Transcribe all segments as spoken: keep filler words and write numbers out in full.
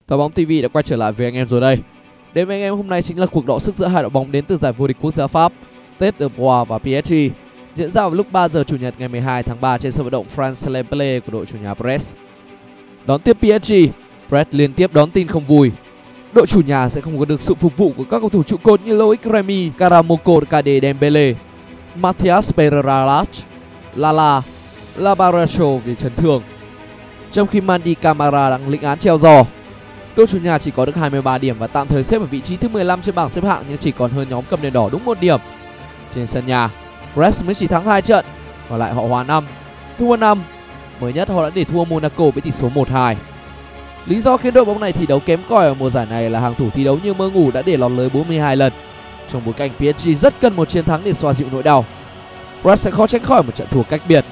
Tòa bóng ti vi đã quay trở lại với anh em rồi đây. Đến với anh em hôm nay chính là cuộc đọ sức giữa hai đội bóng đến từ giải vô địch quốc gia Pháp, Stade de Bois và pê ét giê, diễn ra vào lúc ba giờ chủ nhật ngày mười hai tháng ba trên sân vận động France-Lemblé của đội chủ nhà Brest. Đón tiếp pê ét giê, Brest liên tiếp đón tin không vui. Đội chủ nhà sẽ không có được sự phục vụ của các cầu thủ trụ cột như Loic Remy, Karamoko Kade Dembele, Matthias Pereira, Lala, Labaracho vì chấn thương. Trong khi Mandi Camara đang lĩnh án treo giò, đội chủ nhà chỉ có được hai mươi ba điểm và tạm thời xếp ở vị trí thứ mười lăm trên bảng xếp hạng nhưng chỉ còn hơn nhóm cầm đèn đỏ đúng một điểm. Trên sân nhà, Brest mới chỉ thắng hai trận, còn lại họ hòa năm, thua năm. Mới nhất họ đã để thua Monaco với tỷ số một hai. Lý do khiến đội bóng này thi đấu kém cỏi ở mùa giải này là hàng thủ thi đấu như mơ ngủ đã để lọt lưới bốn mươi hai lần. Trong bối cảnh pê ét giê rất cần một chiến thắng để xoa dịu nỗi đau, Brest sẽ khó tránh khỏi một trận thua cách biệt.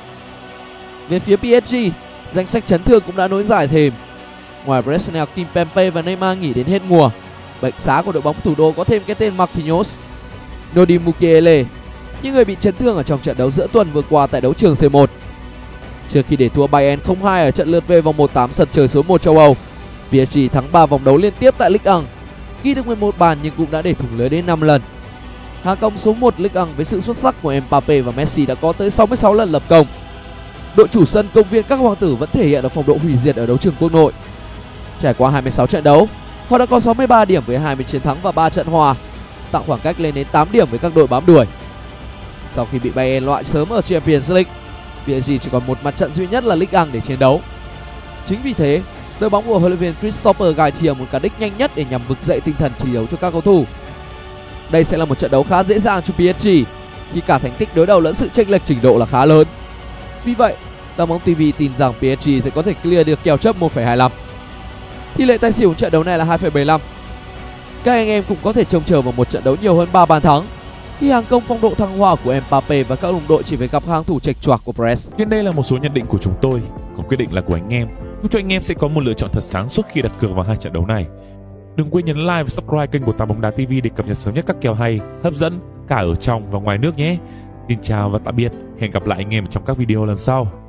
Về phía pê ét giê, danh sách chấn thương cũng đã nối dài thêm. Ngoài Bresnel, Kimpembe và Neymar nghỉ đến hết mùa, bệnh xá của đội bóng thủ đô có thêm cái tên Marquinhos, Nodi Mukiele, những người bị chấn thương ở trong trận đấu giữa tuần vừa qua tại đấu trường xê một. Trước khi để thua Bayern không hai ở trận lượt về vòng một tám sân chơi số một châu Âu, pê ét giê thắng ba vòng đấu liên tiếp tại Ligue một, ghi được mười một bàn nhưng cũng đã để thủng lưới đến năm lần. Hàng công số một Ligue một với sự xuất sắc của Mbappe và Messi đã có tới sáu mươi sáu lần lập công. Đội chủ sân công viên các hoàng tử vẫn thể hiện ở phong độ hủy diệt ở đấu trường quốc nội. Trải qua hai mươi sáu trận đấu, họ đã có sáu mươi ba điểm với hai mươi chiến thắng và ba trận hòa, tạo khoảng cách lên đến tám điểm với các đội bám đuổi. Sau khi bị Bayern loại sớm ở Champions League, pê ét giê chỉ còn một mặt trận duy nhất là Ligue một để chiến đấu. Chính vì thế, đội bóng của huấn luyện viên Christopher Galtier muốn cán đích nhanh nhất để nhằm vực dậy tinh thần thi đấu cho các cầu thủ. Đây sẽ là một trận đấu khá dễ dàng cho pê ét giê khi cả thành tích đối đầu lẫn sự chênh lệch trình độ là khá lớn. Vì vậy, Tòa bóng ti vi tin rằng pê ét giê sẽ có thể clear được kèo chấp một phẩy hai lăm. Tỷ lệ tài xỉu trận đấu này là hai phẩy bảy lăm. Các anh em cũng có thể trông chờ vào một trận đấu nhiều hơn ba bàn thắng, khi hàng công phong độ thăng hoa của Mbappe và các đồng đội chỉ phải gặp hàng thủ chệch choạc của Brest. Trên đây là một số nhận định của chúng tôi, còn quyết định là của anh em. Chúc cho anh em sẽ có một lựa chọn thật sáng suốt khi đặt cược vào hai trận đấu này. Đừng quên nhấn like và subscribe kênh của Tòa bóng đá ti vi để cập nhật sớm nhất các kèo hay, hấp dẫn cả ở trong và ngoài nước nhé. Xin chào và tạm biệt, hẹn gặp lại anh em trong các video lần sau.